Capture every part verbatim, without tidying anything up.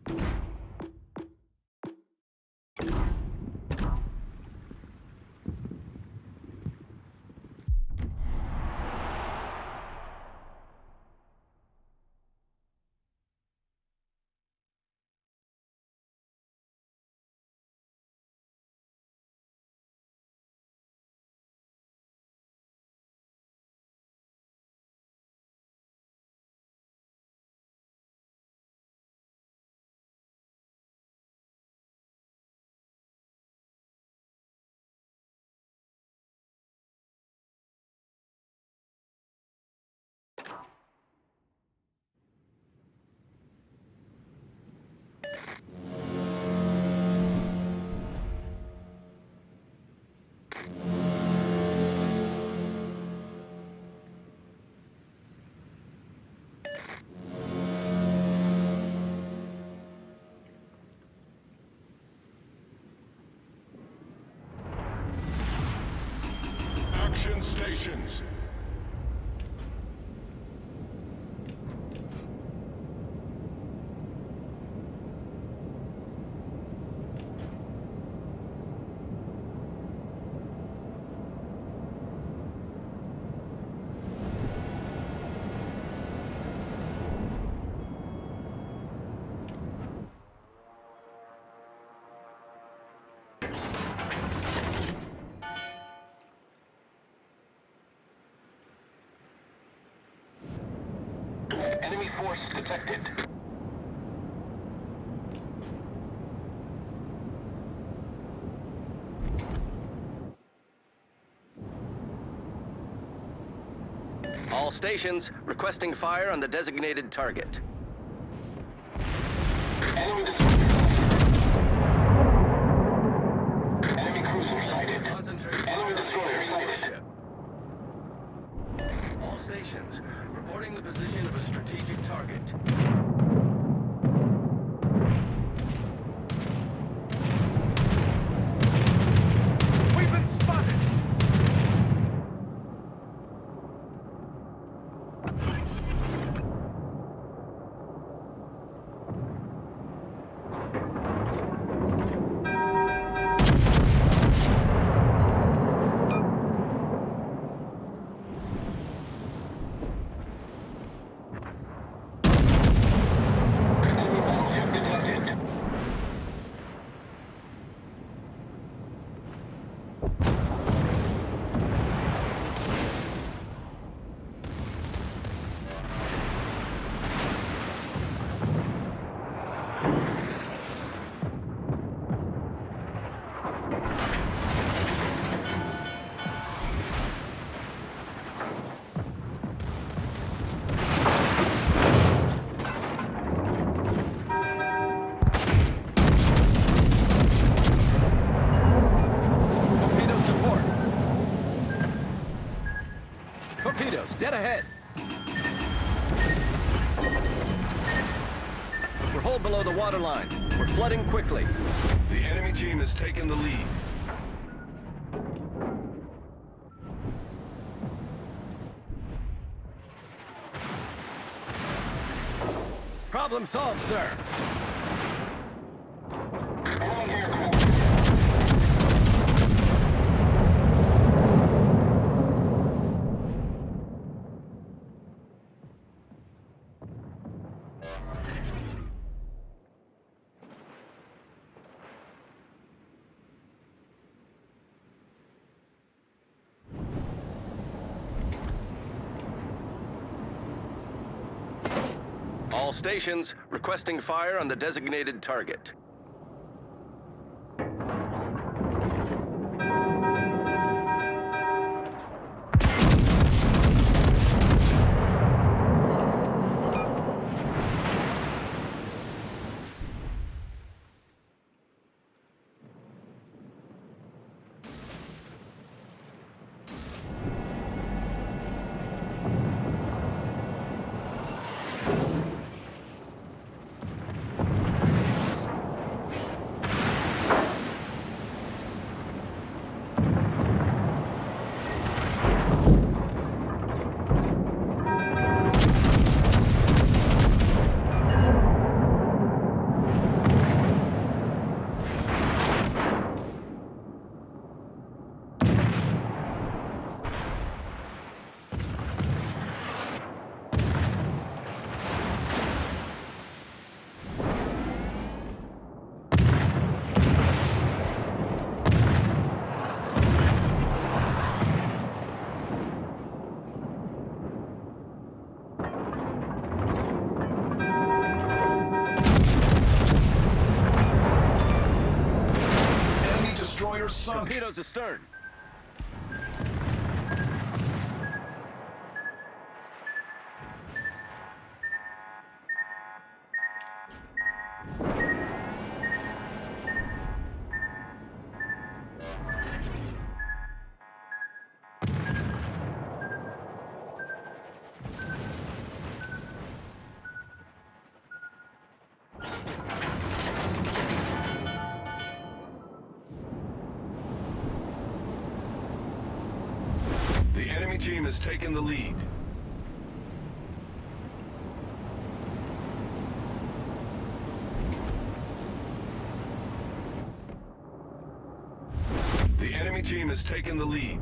Action stations. Enemy force detected. All stations requesting fire on the designated target. Enemy destroyer. Enemy cruiser sighted. Concentrate Enemy destroyer sighted. All stations reporting the position of a strategic target. We've been spotted. Torpedoes, dead ahead. We're hull below the waterline. We're flooding quickly. The enemy team has taken the lead. Problem solved, sir. Enemy aircraft. All stations requesting fire on the designated target. sunk. Torpedoes astern. The enemy team has taken the lead. The enemy team has taken the lead.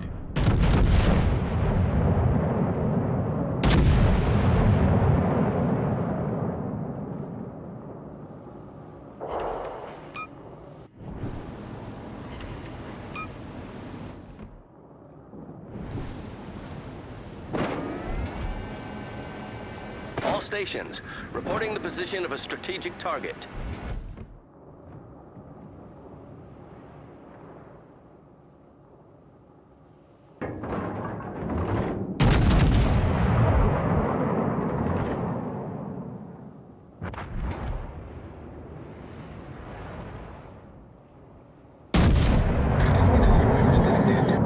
All stations, reporting the position of a strategic target. Enemy destroyer detected.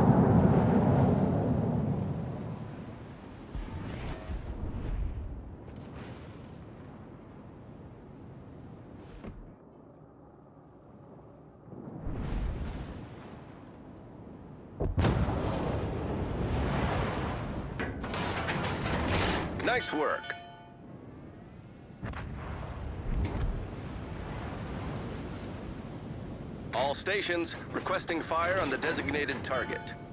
Nice work. All stations, requesting fire on the designated target.